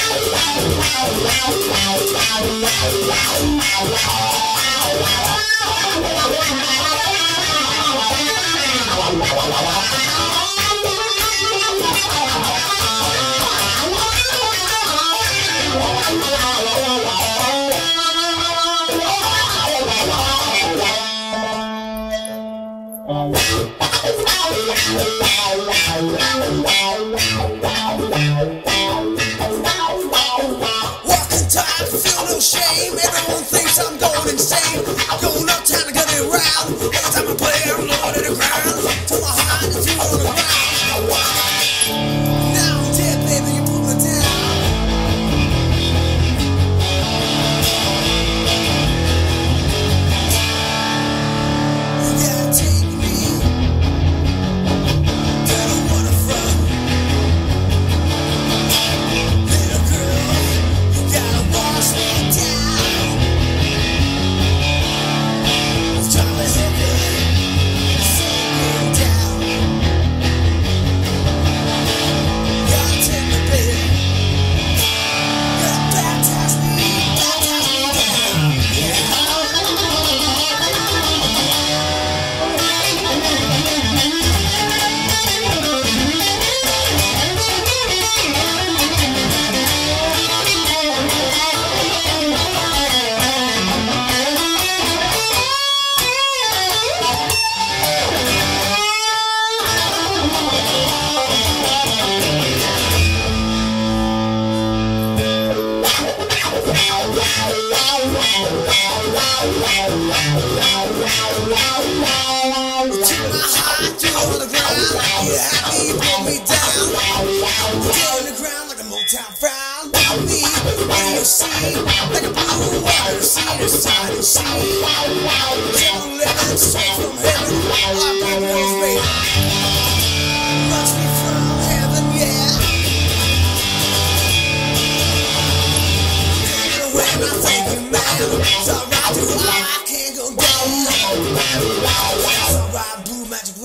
Walking tired, feel no shame. Everyone thinks I'm going insane. Going uptown to get it round. Every time I play, I'm low to the ground. Till my heart is you on the ground. Now I'm dead, baby, you put me down. You gotta take me. Don't know where I'm from. Little girl, you gotta wash me down. It's Charlie Hooker, sinking down. Gotta take me, baby. Gotta baptize me down. Took my heart, threw it on the ground. You happy, you put me down. Dead on the ground like a Motown frown. Look at me, what do you see? Like a blue water, sea to side and sea. Gentle living, straight from heaven. Our baby was made. Must be from heaven, yeah. When I thank you, man, it's alright, I can't go down. It's alright, blue magic.